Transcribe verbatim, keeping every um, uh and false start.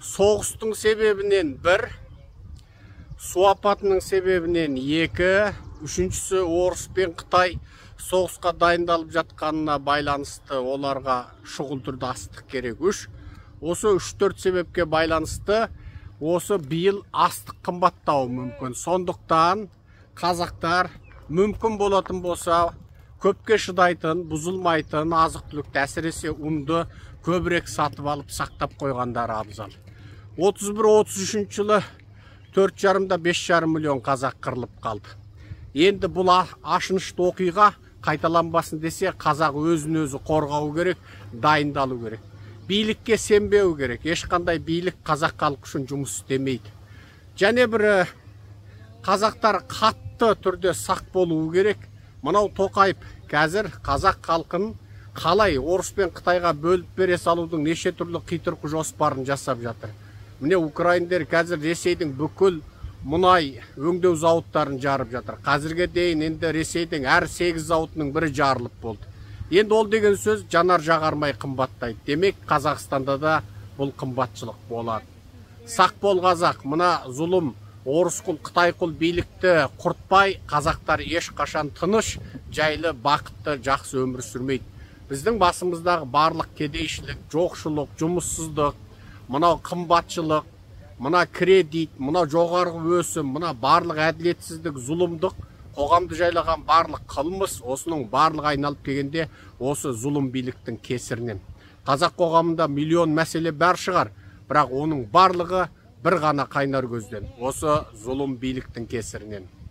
Соғыстың себебінен бір, су апатының себебінен екі, үшіншісі орыс пен Қытай соғысқа дайындалып жатқанына байланысты оларға шұғыл түрде астық керек. Үш, осы үш төрт себепке байланысты осы биыл астық қымбаттауы мүмкін. Сондықтан қазақтар мүмкін болатын болса көпке шыдайтын, бұзылмайтын азық-түлікті, әсіресе ұнды көбірек сатып алып сақтап қойғандары абзал. отыз бір отыз үшінші жылы төрт жарымда бес жарым миллион қазақ қырылып қалды. Енді бұл ашынышты оқиға қайталанбасын десе, қазақ өзін өзі қорғау керек, дайындалу керек. Билікке сенбеу керек. Ешқандай билік қазақ халық үшін жұмыс істемейді. Және бір қазақтар қатты түрде сақ болуы керек. Мынау Тоқаев қазір қазақ халқын қалай орыс пен Қытайға бөліп бере салудың неше түрлі қитұрқы жоспарын жасап жатыр. Міне украиндер қазір Ресейдің бүкіл мұнай өңдеу зауыттарын жарып жатыр. Қазірге дейін енді Ресейдің әр сегіз зауытының бірі жарылып болды. Енді ол деген сөз жанар жағармай қымбаттайды. Демек Қазақстанда да бұл қымбатшылық болады. Сақ бол қазақ, мына зұлым орыс құл, Қытай құл билікті құртпай, қазақтар ешқашан тыныш, жайлы, бақытты, жақсы өмір сүрмейді. Біздің басымыздағы барлық кедейшілік, жоқшылық, жұмыссыздық, мынау қымбатшылық, мына кредит, мына жоғарғы өсім, мына барлық әділетсіздік, зұлымдық, қоғамды жайлаған барлық қылмыс, осының барлығы айналып келгенде осы зұлым биліктің кесірінен. Қазақ қоғамында миллион мәселе бар шығар, бірақ оның барлығы бір ғана қайнар көзден, осы зұлым биліктің кесірінен.